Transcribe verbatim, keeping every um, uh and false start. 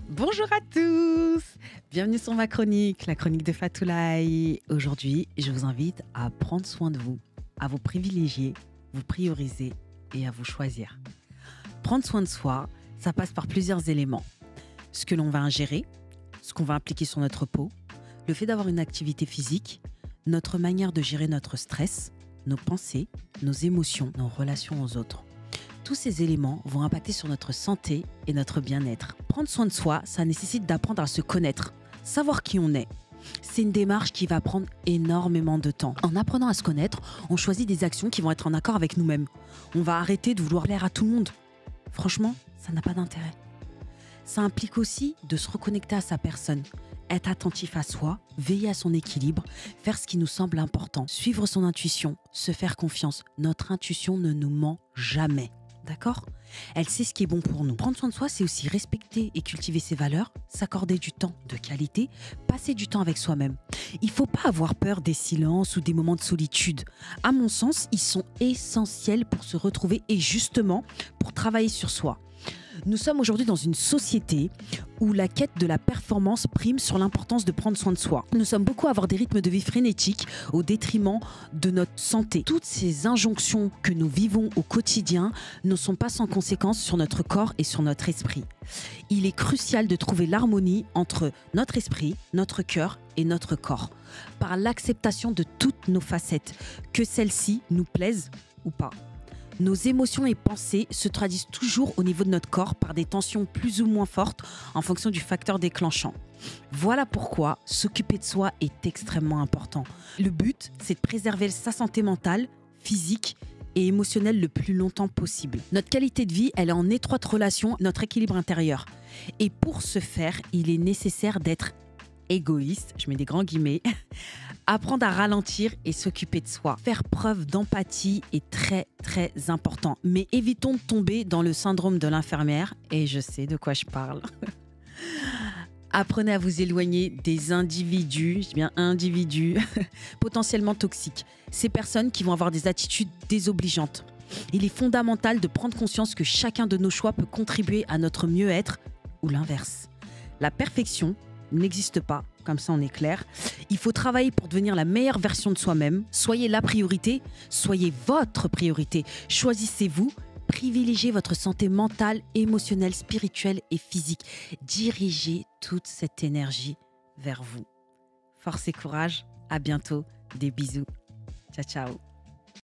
Bonjour à tous, bienvenue sur ma chronique, la chronique de Fatoulaye. Aujourd'hui, je vous invite à prendre soin de vous, à vous privilégier, vous prioriser et à vous choisir. Prendre soin de soi, ça passe par plusieurs éléments. Ce que l'on va ingérer, ce qu'on va appliquer sur notre peau, le fait d'avoir une activité physique, notre manière de gérer notre stress, nos pensées, nos émotions, nos relations aux autres. Tous ces éléments vont impacter sur notre santé et notre bien-être. Prendre soin de soi, ça nécessite d'apprendre à se connaître, savoir qui on est. C'est une démarche qui va prendre énormément de temps. En apprenant à se connaître, on choisit des actions qui vont être en accord avec nous-mêmes. On va arrêter de vouloir plaire à tout le monde. Franchement, ça n'a pas d'intérêt. Ça implique aussi de se reconnecter à sa personne, être attentif à soi, veiller à son équilibre, faire ce qui nous semble important, suivre son intuition, se faire confiance. Notre intuition ne nous ment jamais. D'accord ? Elle sait ce qui est bon pour nous. Prendre soin de soi, c'est aussi respecter et cultiver ses valeurs, s'accorder du temps de qualité, passer du temps avec soi-même. Il ne faut pas avoir peur des silences ou des moments de solitude. À mon sens, ils sont essentiels pour se retrouver et justement pour travailler sur soi. Nous sommes aujourd'hui dans une société où la quête de la performance prime sur l'importance de prendre soin de soi. Nous sommes beaucoup à avoir des rythmes de vie frénétiques au détriment de notre santé. Toutes ces injonctions que nous vivons au quotidien ne sont pas sans conséquences sur notre corps et sur notre esprit. Il est crucial de trouver l'harmonie entre notre esprit, notre cœur et notre corps, par l'acceptation de toutes nos facettes, que celles-ci nous plaisent ou pas. Nos émotions et pensées se traduisent toujours au niveau de notre corps par des tensions plus ou moins fortes en fonction du facteur déclenchant. Voilà pourquoi s'occuper de soi est extrêmement important. Le but, c'est de préserver sa santé mentale, physique et émotionnelle le plus longtemps possible. Notre qualité de vie, elle est en étroite relation avec notre équilibre intérieur. Et pour ce faire, il est nécessaire d'être égoïste, je mets des grands guillemets, apprendre à ralentir et s'occuper de soi. Faire preuve d'empathie est très très important. Mais évitons de tomber dans le syndrome de l'infirmière, et je sais de quoi je parle. Apprenez à vous éloigner des individus, je dis bien individus, potentiellement toxiques. Ces personnes qui vont avoir des attitudes désobligeantes. Il est fondamental de prendre conscience que chacun de nos choix peut contribuer à notre mieux-être ou l'inverse. La perfection n'existe pas, comme ça on est clair. Il faut travailler pour devenir la meilleure version de soi-même. Soyez la priorité, soyez votre priorité. Choisissez-vous, privilégiez votre santé mentale, émotionnelle, spirituelle et physique. Dirigez toute cette énergie vers vous. Force et courage, à bientôt, des bisous. Ciao, ciao.